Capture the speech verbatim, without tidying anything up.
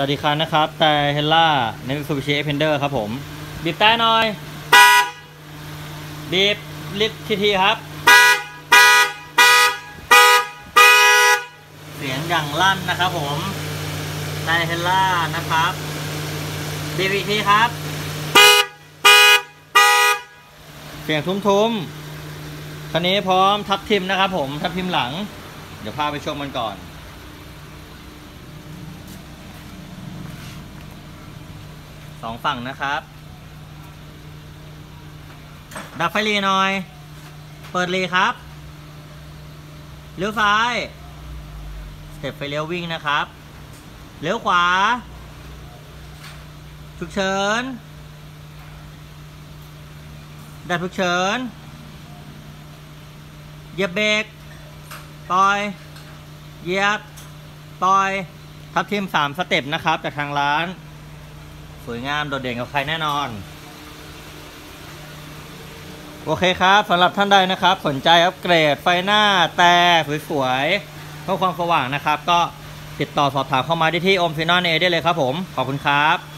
วัสดีครับนะครับแต่เฮลล่าในมิตซูบิชิเอ็กเพนเดอร์ครับผมบีบแต่หน่อยบีบลิฟทีทีครับเสียงอย่างลั่นนะครับผมแต่เฮลล่านะครับบีบอีกทีครับเสียงทุ้มๆคันนี้พร้อมทับทิมนะครับผมทับทิมหลังเดี๋ยวพาไปชมมันก่อนสองฝั่งนะครับดับไฟรีหน่อยเปิดรีครับเลี้ยวซ้ายสเต็ปไฟเลี้ยววิ่งนะครับเลี้ยวขวาฉุกเฉินดับฉุกเฉินเหยียบเบรกปล่อยเหยียบปล่อยทับทิมสามสเต็ปนะครับจากทางร้านสวยงามโดดเด่นกับใครแน่นอนโอเคครับสำหรับท่านใดนะครับสนใจอัปเกรดไฟหน้าแต่สวยๆเพื่อความสว่างนะครับก็ติดต่อสอบถามเข้ามาได้ที่โอมฟินอลเอได้เลยครับผมขอบคุณครับ